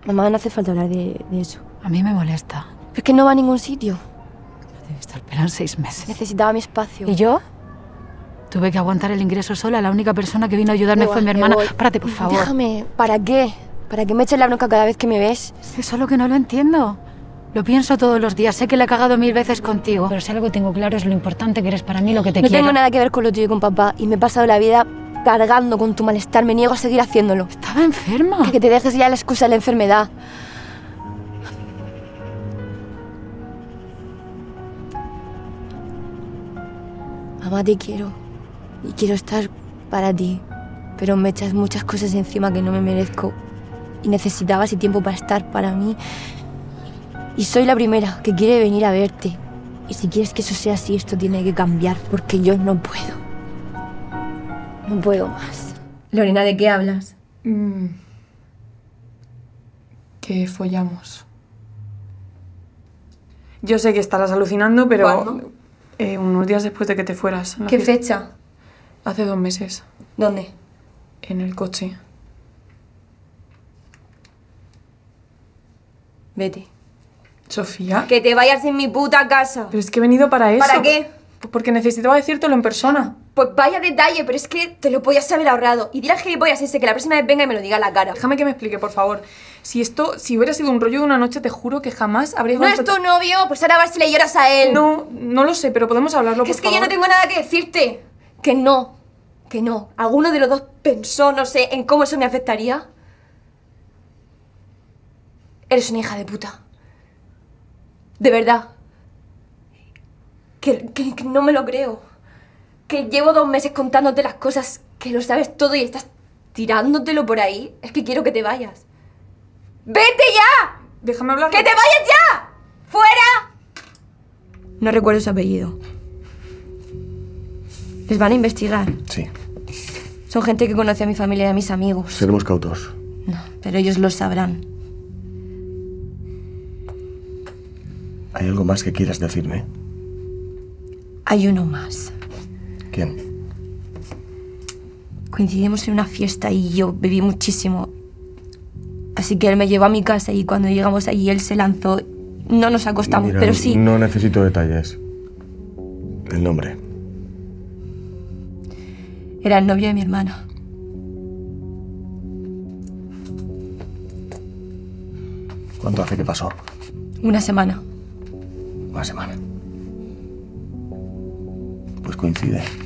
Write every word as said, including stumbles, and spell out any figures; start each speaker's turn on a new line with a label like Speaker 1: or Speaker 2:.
Speaker 1: Mamá, no hace falta hablar de, de eso.
Speaker 2: A mí me molesta.
Speaker 1: Es que no va a ningún sitio.
Speaker 2: Debe estar pelando seis meses.
Speaker 1: Necesitaba mi espacio.
Speaker 2: ¿Y yo? Tuve que aguantar el ingreso sola. La única persona que vino a ayudarme
Speaker 1: Me
Speaker 2: fue
Speaker 1: voy,
Speaker 2: mi
Speaker 1: me
Speaker 2: hermana.
Speaker 1: voy.
Speaker 2: Párate, por favor.
Speaker 1: Déjame. ¿Para qué? ¿Para que me eches la bronca cada vez que me ves?
Speaker 2: Es solo que no lo entiendo. Lo pienso todos los días. Sé que le he cagado mil veces contigo. Pero si algo tengo claro es lo importante que eres para mí, lo que te
Speaker 1: No
Speaker 2: quiero.
Speaker 1: tengo nada que ver con lo tuyo y con papá. Y me he pasado la vida cargando con tu malestar. Me niego a seguir haciéndolo.
Speaker 2: Estaba enferma.
Speaker 1: Que, que te dejes ya la excusa de la enfermedad. Mamá, te quiero. Y quiero estar para ti. Pero me echas muchas cosas encima que no me merezco. Y necesitaba ese tiempo para estar para mí. Y soy la primera que quiere venir a verte. Y si quieres que eso sea así, esto tiene que cambiar. Porque yo no puedo. No puedo más. Lorena, ¿de qué hablas?
Speaker 3: Mm. Que follamos. Yo sé que estarás alucinando, pero...
Speaker 1: ¿Cuándo?
Speaker 3: Eh, unos días después de que te fueras.
Speaker 1: ¿Qué fecha?
Speaker 3: Hace dos meses.
Speaker 1: ¿Dónde?
Speaker 3: En el coche.
Speaker 1: Vete.
Speaker 3: Sofía.
Speaker 1: Que te vayas en mi puta casa.
Speaker 3: Pero es que he venido para eso.
Speaker 1: ¿Para qué?
Speaker 3: Porque necesitaba decírtelo en persona.
Speaker 1: Pues vaya detalle, pero es que te lo podías haber ahorrado. Y dile al gilipollas ese que la próxima vez venga y me lo diga a la cara.
Speaker 3: Déjame que me explique, por favor. Si esto, si hubiera sido un rollo de una noche, te juro que jamás habrías...
Speaker 1: ¿No es tu novio? Pues ahora vas y le lloras a él.
Speaker 3: No, no lo sé, pero podemos hablarlo,
Speaker 1: Que
Speaker 3: por
Speaker 1: es que
Speaker 3: favor.
Speaker 1: yo no tengo nada que decirte. Que no. Que no. ¿Alguno de los dos pensó, no sé, en cómo eso me afectaría? Eres una hija de puta. De verdad. Que, que, que no me lo creo. Que llevo dos meses contándote las cosas, que lo sabes todo y estás tirándotelo por ahí. Es que quiero que te vayas. ¡Vete ya!
Speaker 3: Déjame hablar.
Speaker 1: ¡Que te vayas ya! ¡Fuera! No recuerdo su apellido. ¿Les van a investigar?
Speaker 4: Sí.
Speaker 1: Son gente que conoce a mi familia y a mis amigos.
Speaker 4: Seremos cautos.
Speaker 1: No, pero ellos lo sabrán.
Speaker 4: ¿Hay algo más que quieras decirme?
Speaker 1: Hay uno más.
Speaker 4: ¿Quién?
Speaker 1: Coincidimos en una fiesta y yo bebí muchísimo. Así que él me llevó a mi casa y cuando llegamos allí él se lanzó. No nos acostamos,
Speaker 4: Mira,
Speaker 1: pero sí.
Speaker 4: No necesito detalles. El nombre.
Speaker 1: Era el novio de mi hermana.
Speaker 4: ¿Cuánto hace que pasó?
Speaker 1: Una semana.
Speaker 4: Una semana. Pues coincide.